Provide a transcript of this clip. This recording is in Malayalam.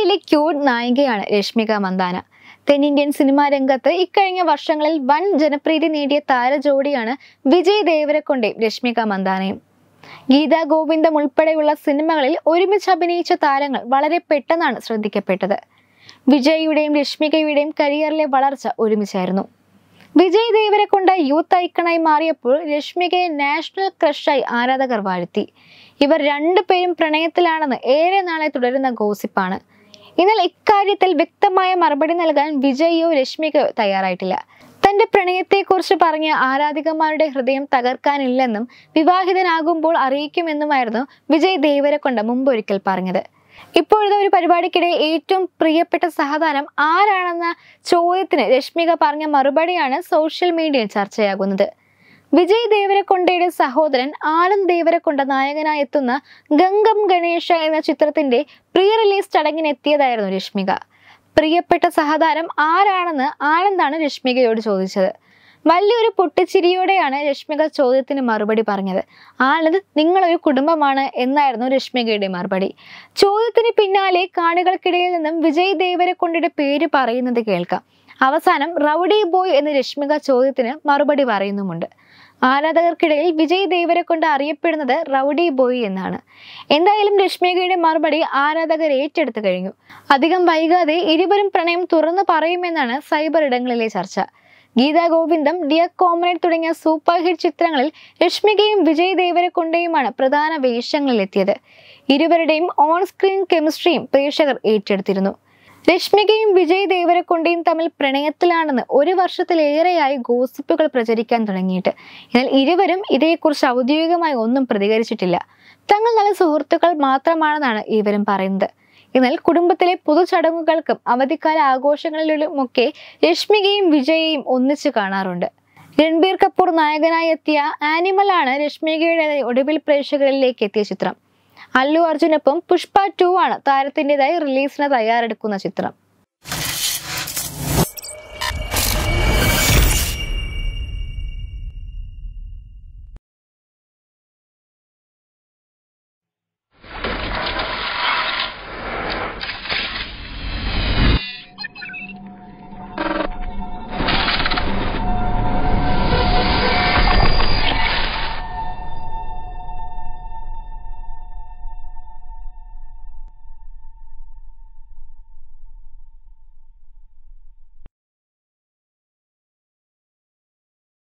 സിനിമയിലെ ക്യൂട്ട് നായികയാണ് രശ്മിക മന്ദാന. തെന്നിന്ത്യൻ സിനിമാ രംഗത്ത് ഇക്കഴിഞ്ഞ വർഷങ്ങളിൽ വൻ ജനപ്രീതി നേടിയ താരജോഡിയാണ് വിജയ് ദേവരകൊണ്ടയും രശ്മിക മന്ദാനയും. ഗീതാ ഗോവിന്ദം ഉൾപ്പെടെയുള്ള സിനിമകളിൽ ഒരുമിച്ച് അഭിനയിച്ച താരങ്ങൾ വളരെ പെട്ടെന്നാണ് ശ്രദ്ധിക്കപ്പെട്ടത്. വിജയിയുടെയും രശ്മികയുടെയും കരിയറിലെ വളർച്ച ഒരുമിച്ചായിരുന്നു. വിജയ് ദേവരകൊണ്ട യൂത്ത് ഐക്കണായി മാറിയപ്പോൾ രശ്മികയെ നാഷണൽ ക്രഷായി ആരാധകർ വാഴ്ത്തി. ഇവർ രണ്ടുപേരും പ്രണയത്തിലാണെന്ന് ഏറെ നാളെ തുടരുന്ന ഗോസിപ്പാണ്. എന്നാൽ ഇക്കാര്യത്തിൽ വ്യക്തമായ മറുപടി നൽകാൻ വിജയിയോ രശ്മികയോ തയ്യാറായിട്ടില്ല. തന്റെ പ്രണയത്തെക്കുറിച്ച് പറഞ്ഞ ആരാധികമാരുടെ ഹൃദയം തകർക്കാനില്ലെന്നും വിവാഹിതനാകുമ്പോൾ അറിയിക്കുമെന്നുമായിരുന്നു വിജയ് ദേവരകൊണ്ട മുമ്പൊരിക്കൽ പറഞ്ഞത്. ഇപ്പോഴത്തെ ഒരു പരിപാടിക്കിടെ ഏറ്റവും പ്രിയപ്പെട്ട സഹതാരം ആരാണെന്ന ചോദ്യത്തിന് രശ്മിക പറഞ്ഞ മറുപടിയാണ് സോഷ്യൽ മീഡിയയിൽ ചർച്ചയാകുന്നത്. വിജയ് ദേവരകൊണ്ടയുടെ സഹോദരൻ ആനന്ദ് ദേവരകൊണ്ട നായകനായി എത്തുന്ന ഗംഗം ഗണേശ എന്ന ചിത്രത്തിന്റെ പ്രീ റിലീസ് ചടങ്ങിനെത്തിയതായിരുന്നു രശ്മിക. പ്രിയപ്പെട്ട സഹതാരം ആരാണെന്ന് ആനന്ദാണ് രശ്മികയോട് ചോദിച്ചത്. വലിയൊരു പൊട്ടിച്ചിരിയോടെയാണ് രശ്മിക ചോദ്യത്തിന് മറുപടി പറഞ്ഞത്. ആനന്ദ്, നിങ്ങളൊരു കുടുംബമാണ് എന്നായിരുന്നു രശ്മികയുടെ മറുപടി. ചോദ്യത്തിന് പിന്നാലെ കാണികൾക്കിടയിൽ നിന്നും വിജയ് ദേവരകൊണ്ടയുടെ പേര് പറയുന്നത് കേൾക്കാം. അവസാനം റൗഡി ബോയ് എന്ന് രശ്മിക ചോദ്യത്തിന് മറുപടി പറയുന്നുമുണ്ട്. ആരാധകർക്കിടയിൽ വിജയ് ദേവരകൊണ്ട അറിയപ്പെടുന്നത് റൗഡി ബോയ് എന്നാണ്. എന്തായാലും രശ്മികയുടെ മറുപടി ആരാധകർ ഏറ്റെടുത്തു കഴിഞ്ഞു. അധികം വൈകാതെ ഇരുവരും പ്രണയം തുറന്നു പറയുമെന്നാണ് സൈബർ ഇടങ്ങളിലെ ചർച്ച. ഗീതാ ഗോവിന്ദം, ഡിയർ കോമ്രേഡ് തുടങ്ങിയ സൂപ്പർ ഹിറ്റ് ചിത്രങ്ങളിൽ രശ്മികയും വിജയ് ദേവരകൊണ്ടയുമാണ് പ്രധാന വേഷങ്ങളിലെത്തിയത്. ഇരുവരുടെയും ഓൺ സ്ക്രീൻ കെമിസ്ട്രിയും പ്രേക്ഷകർ ഏറ്റെടുത്തിരുന്നു. രശ്മികയും വിജയ് ദേവരകൊണ്ടയും തമ്മിൽ പ്രണയത്തിലാണെന്ന് ഒരു വർഷത്തിലേറെയായി ഗോസിപ്പുകൾ പ്രചരിക്കാൻ തുടങ്ങിയിട്ട്. എന്നാൽ ഇരുവരും ഇതേക്കുറിച്ച് ഔദ്യോഗികമായി ഒന്നും പ്രതികരിച്ചിട്ടില്ല. തങ്ങൾ നല്ല സുഹൃത്തുക്കൾ മാത്രമാണെന്നാണ് ഇരുവരും പറയുന്നത്. എന്നാൽ കുടുംബത്തിലെ പൊതുചടങ്ങുകൾക്കും അവധിക്കാല ആഘോഷങ്ങളിലുമൊക്കെ രശ്മികയും വിജയെയും ഒന്നിച്ചു കാണാറുണ്ട്. രൺബീർ കപൂർ നായകനായി എത്തിയ ആനിമൽ ആണ് രശ്മികയുടെ ഒടുവിൽ പ്രേക്ഷകരിലേക്ക് എത്തിയ ചിത്രം. അല്ലു അർജുനൊപ്പം പുഷ്പ 2 ആണ് താരത്തിൻ്റെതായി റിലീസിന് തയ്യാറെടുക്കുന്ന ചിത്രം.